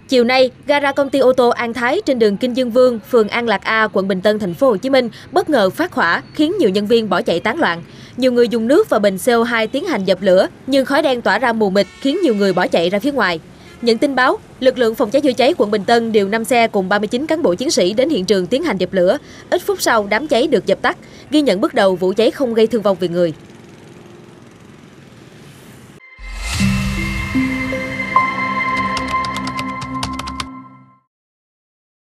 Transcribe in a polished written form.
Chiều nay, gara công ty ô tô An Thái trên đường Kinh Dương Vương, phường An Lạc A, quận Bình Tân, thành phố Hồ Chí Minh bất ngờ phát hỏa, khiến nhiều nhân viên bỏ chạy tán loạn. Nhiều người dùng nước và bình CO2 tiến hành dập lửa, nhưng khói đen tỏa ra mù mịt khiến nhiều người bỏ chạy ra phía ngoài. Nhận tin báo, lực lượng phòng cháy chữa cháy quận Bình Tân điều 5 xe cùng 39 cán bộ chiến sĩ đến hiện trường tiến hành dập lửa. Ít phút sau, đám cháy được dập tắt. Ghi nhận bước đầu vụ cháy không gây thương vong về người.